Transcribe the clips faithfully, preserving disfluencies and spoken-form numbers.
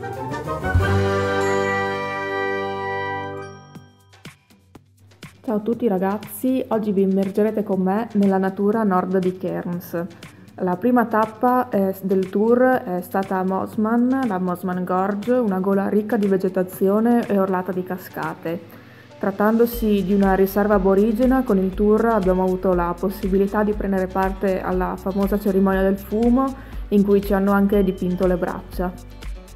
Ciao a tutti ragazzi, oggi vi immergerete con me nella natura a nord di Cairns. La prima tappa eh, del tour è stata a Mosman, la Mosman Gorge, una gola ricca di vegetazione e orlata di cascate. Trattandosi di una riserva aborigena, con il tour abbiamo avuto la possibilità di prendere parte alla famosa cerimonia del fumo, in cui ci hanno anche dipinto le braccia.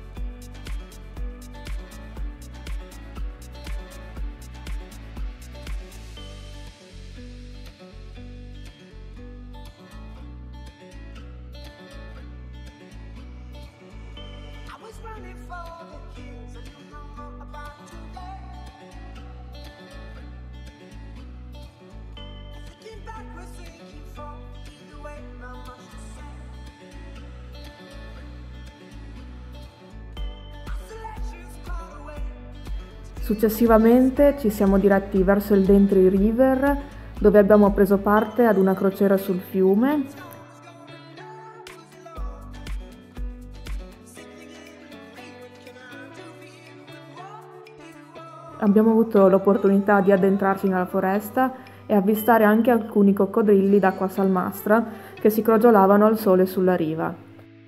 Successivamente ci siamo diretti verso il Daintree River, dove abbiamo preso parte ad una crociera sul fiume. Abbiamo avuto l'opportunità di addentrarci nella foresta e avvistare anche alcuni coccodrilli d'acqua salmastra che si crogiolavano al sole sulla riva.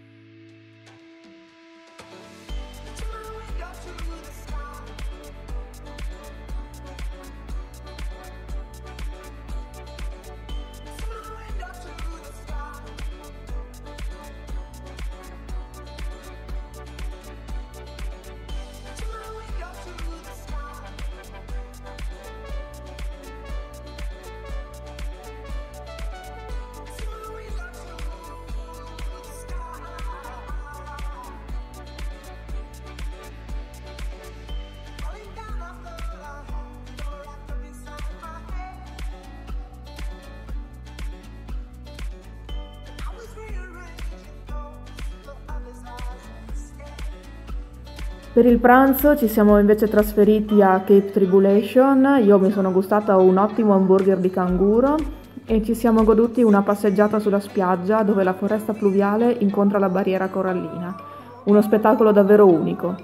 Per il pranzo ci siamo invece trasferiti a Cape Tribulation. Io mi sono gustata un ottimo hamburger di canguro e ci siamo goduti una passeggiata sulla spiaggia dove la foresta pluviale incontra la barriera corallina. Uno spettacolo davvero unico.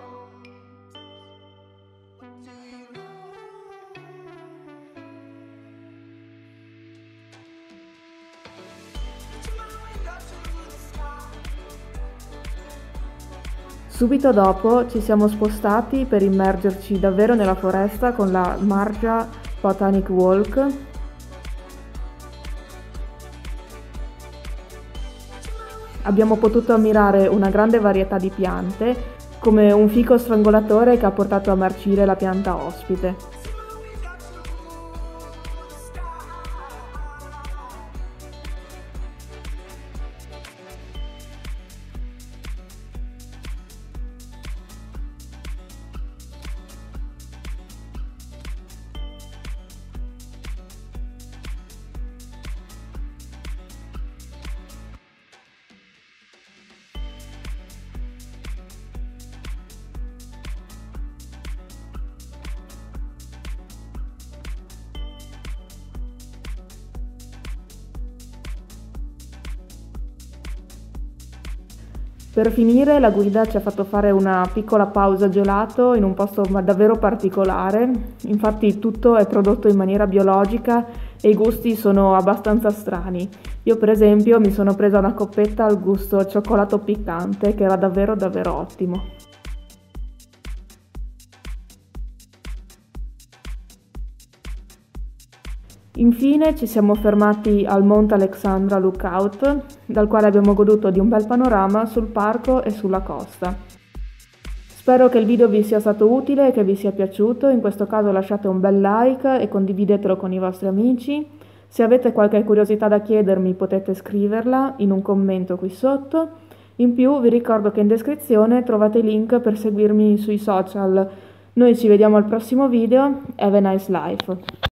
Subito dopo ci siamo spostati per immergerci davvero nella foresta con la Marja Botanic Walk. Abbiamo potuto ammirare una grande varietà di piante, come un fico strangolatore che ha portato a marcire la pianta ospite. Per finire la guida ci ha fatto fare una piccola pausa gelato in un posto davvero particolare, infatti tutto è prodotto in maniera biologica e i gusti sono abbastanza strani. Io per esempio mi sono presa una coppetta al gusto cioccolato piccante che era davvero davvero ottimo. Infine ci siamo fermati al Mount Alexandra Lookout, dal quale abbiamo goduto di un bel panorama sul parco e sulla costa. Spero che il video vi sia stato utile e che vi sia piaciuto, in questo caso lasciate un bel like e condividetelo con i vostri amici. Se avete qualche curiosità da chiedermi potete scriverla in un commento qui sotto. In più vi ricordo che in descrizione trovate i link per seguirmi sui social. Noi ci vediamo al prossimo video, have a nice life!